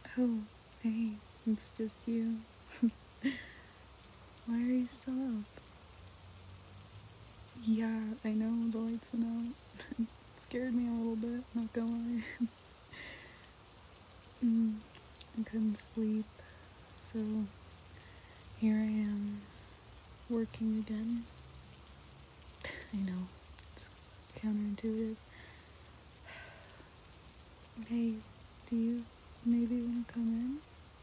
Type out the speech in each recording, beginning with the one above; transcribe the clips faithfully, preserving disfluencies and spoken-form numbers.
Oh, hey, it's just you. Why are you still up? Yeah, I know the lights went out. It scared me a little bit, not gonna lie. mm, I couldn't sleep, so here I am, working again. I know, it's counterintuitive. Hey, do you maybe want to come in?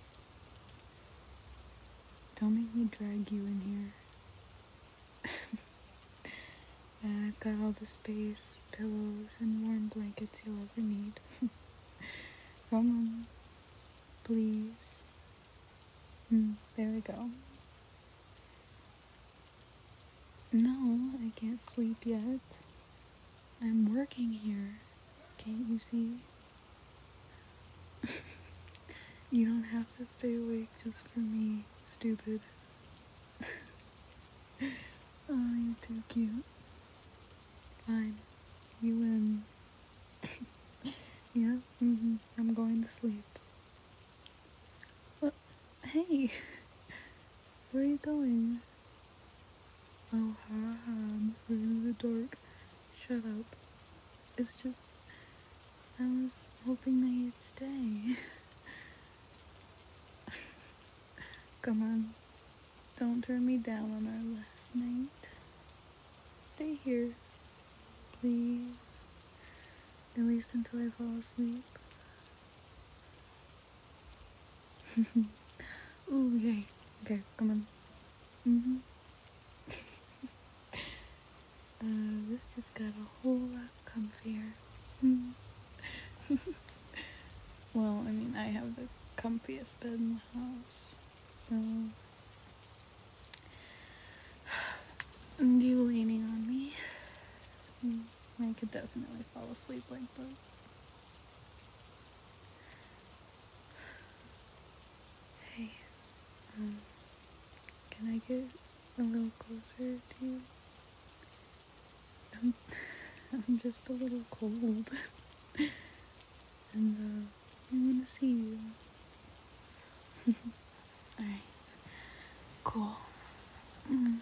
Don't make me drag you in here. Yeah, I've got all the space, pillows, and warm blankets you'll ever need. Come on, please. Mm, there we go. No, I can't sleep yet. I'm working here. Can't you see? You don't have to stay awake just for me, stupid. Oh, you're too cute. Fine. You win. Yeah, mm-hmm. I'm going to sleep. What? Hey, where are you going? Oh, ha ha, I'm afraid of the dark. Shut up. It's just, I was hoping that you'd stay. Come on, don't turn me down on our last night. Stay here, please. At least until I fall asleep. Ooh, yay. Okay, come on. Mm-hmm. uh, this just got a whole lot comfier. Well, I mean, I have the comfiest bed in the house, so... And you leaning on me? I could definitely fall asleep like this. Hey, um, can I get a little closer to you? I'm, I'm just a little cold. And, uh, I want to see you. Alright, cool. Mm.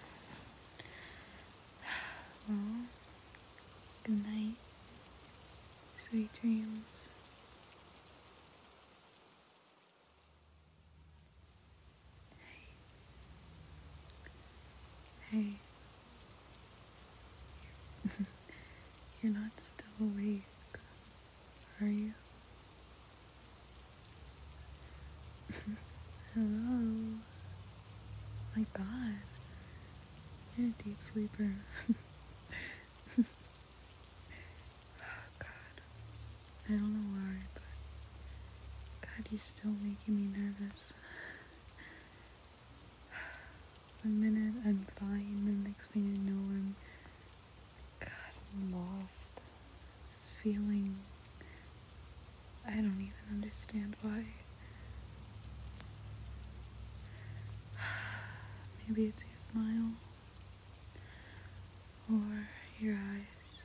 Well, good night. Sweet dreams. Hey. You're not still awake, are you? Hello? My God. You're a deep sleeper. God. I don't know why, but God, you're still making me nervous. One minute I'm fine, the next thing I know I'm, God, I'm lost. This feeling, I don't even understand why. Maybe it's your smile, or your eyes,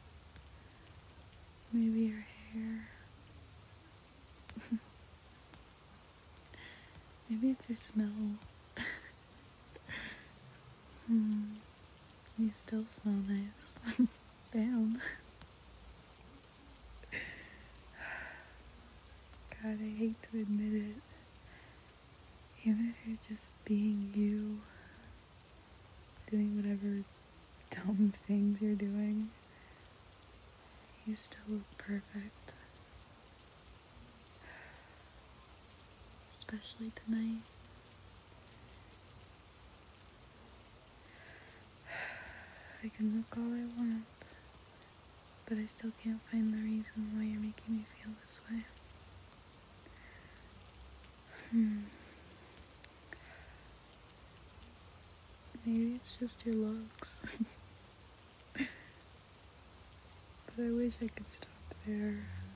maybe your hair. Maybe it's your smell. Hmm. You still smell nice. Damn. God, I hate to admit it. Even if you're just being you, doing whatever dumb things you're doing, you still look perfect. Especially tonight. I can look all I want, but I still can't find the reason why you're making me feel this way. Hmm. Maybe it's just your looks. But I wish I could stop there.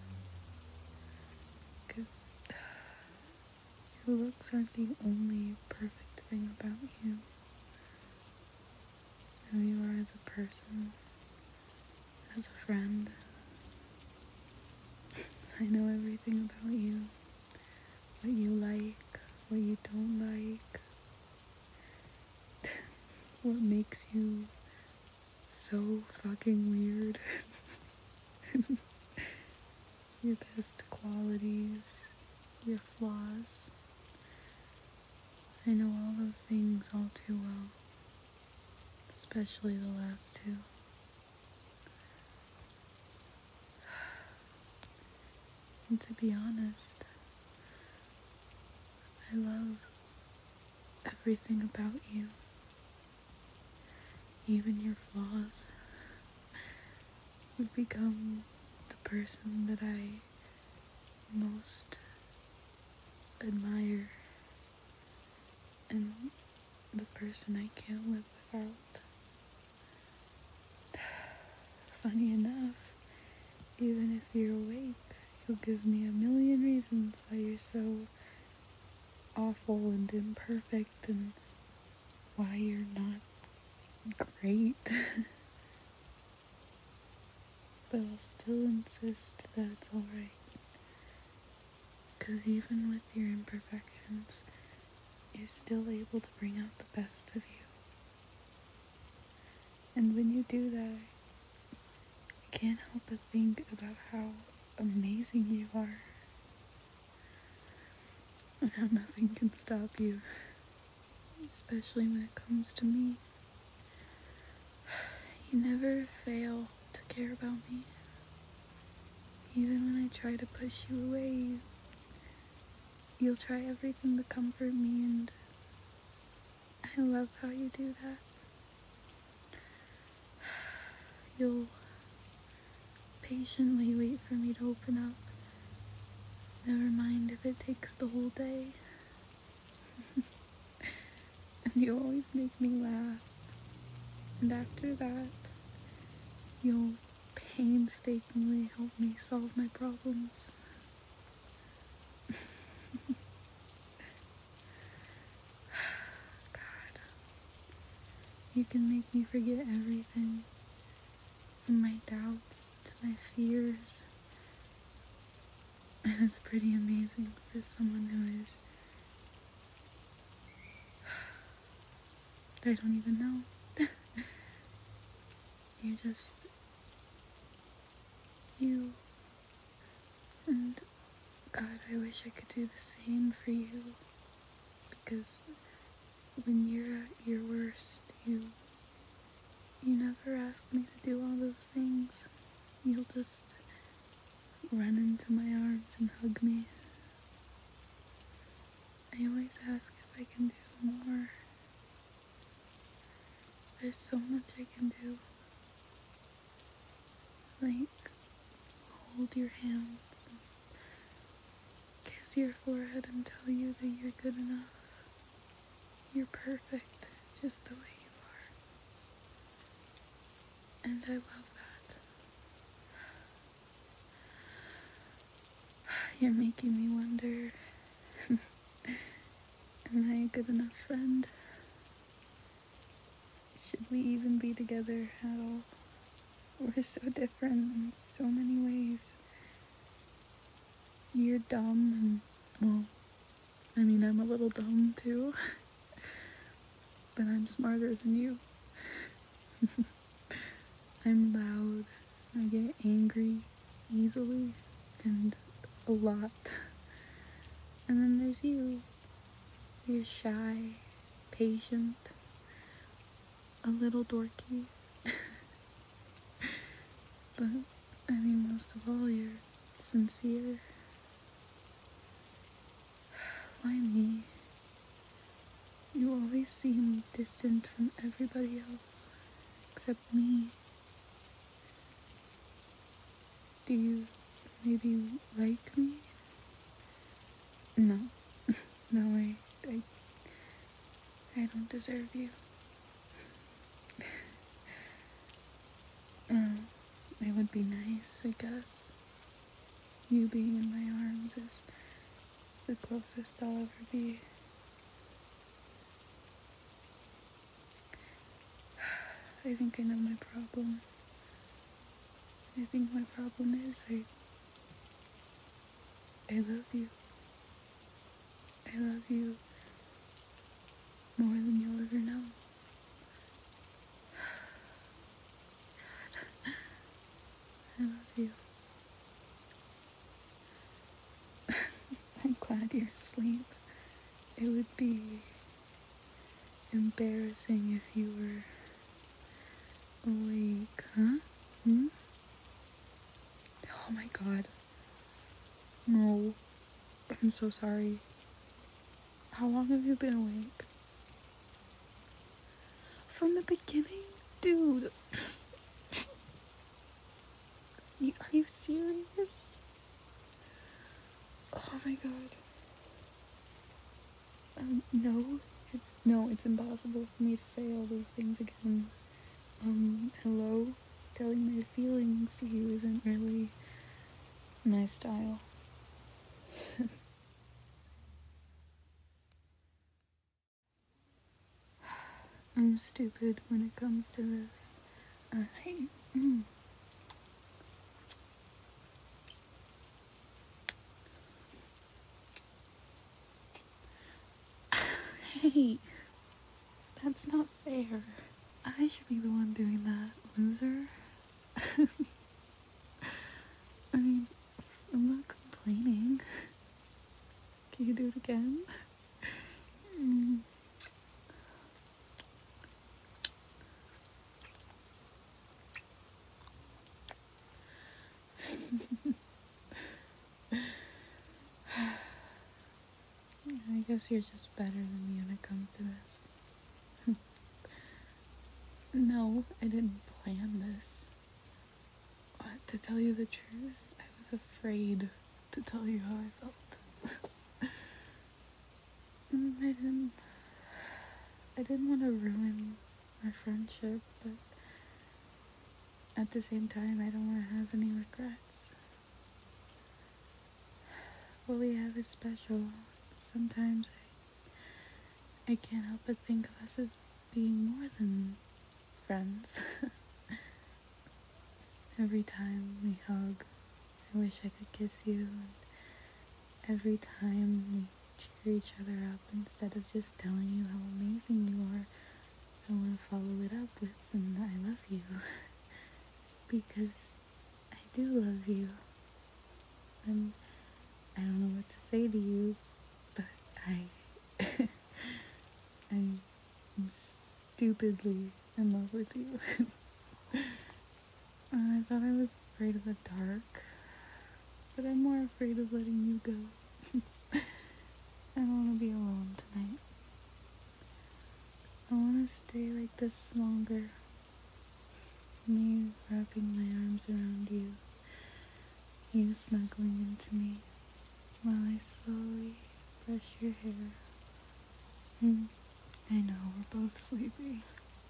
Because your looks aren't the only perfect thing about you. Who you are as a person, as a friend. I know everything about you. what you like, what you don't like, what makes you so fucking weird, your best qualities, your flaws. I know all those things all too well, especially the last two. And to be honest, I love everything about you, even your flaws. You've become the person that I most admire and the person I can't live without. Funny enough, even if you're awake, you'll give me a million reasons why you're so awful and imperfect and why you're not great. But I'll still insist that it's alright. Because even with your imperfections, you're still able to bring out the best of you. And when you do that, I can't help but think about how amazing you are. And how nothing can stop you. Especially when it comes to me. You never fail to care about me. Even when I try to push you away, you'll try everything to comfort me, and I love how you do that. You'll patiently wait for me to open up. Never mind if it takes the whole day. And you always make me laugh. And after that, you'll painstakingly help me solve my problems. God. You can make me forget everything. From my doubts to my fears. And it's pretty amazing for someone who is... I don't even know. You're just... you. And God, I wish I could do the same for you. Because when you're at your worst, you... you never ask me to do all those things. You'll just run into my arms and hug me. I always ask if I can do more. There's so much I can do. Like, hold your hands, kiss your forehead and tell you that you're good enough. You're perfect, just the way you are. And I love that. You're making me wonder, am I a good enough friend? Should we even be together at all? We're so different in so many ways. You're dumb, and, well, I mean, I'm a little dumb too, but I'm smarter than you. I'm loud, I get angry easily, and a lot. And then there's you. You're shy, patient, a little dorky. But, I mean, most of all, you're sincere. Why me? You always seem distant from everybody else, except me. Do you maybe like me? No. No, I, I, I don't deserve you. Uh, it would be nice, I guess. You being in my arms is the closest I'll ever be. I think I know my problem. I think my problem is I, I love you. I love you more than you'll ever know. I love you. I'm glad you're asleep. It would be embarrassing if you were awake, huh? Hmm? Oh my god. No. I'm so sorry. How long have you been awake? From the beginning? Dude. You, are you serious? Oh my god. Um, no. It's, no, it's impossible for me to say all those things again. Um, hello? Telling my feelings to you isn't really my style. I'm stupid when it comes to this. Uh, hey. Mm. Hey. That's not fair. I should be the one doing that, loser. I mean, I'm not complaining. Can you do it again? Mm. I guess you're just better than me when it comes to this. No, I didn't plan this. But to tell you the truth, I was afraid to tell you how I felt. Mm, I didn't. I didn't want to ruin our friendship, but at the same time, I don't want to have any regrets. What we have is special. Sometimes I, I can't help but think of us as being more than friends. Every time we hug, I wish I could kiss you. And every time we cheer each other up, instead of just telling you how amazing you are, I want to follow it up with an I love you. Because I do love you. And I don't know what to say to you, but I I'm stupidly in love with you. I thought I was afraid of the dark, but I'm more afraid of letting you go. I don't want to be alone tonight. I want to stay like this longer. Me wrapping my arms around you, you snuggling into me, while I slowly brush your hair. Mm, I know, we're both sleepy.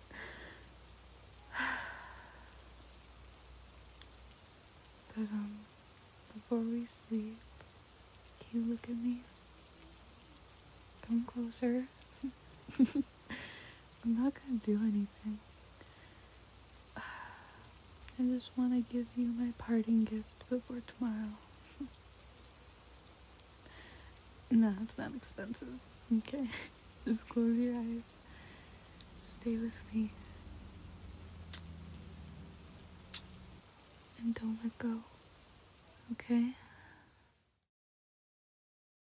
But, um, before we sleep, can you look at me? Come closer. I'm not gonna do anything. I just want to give you my parting gift before tomorrow. No, it's not expensive. Okay? Just close your eyes. Stay with me. And don't let go. Okay?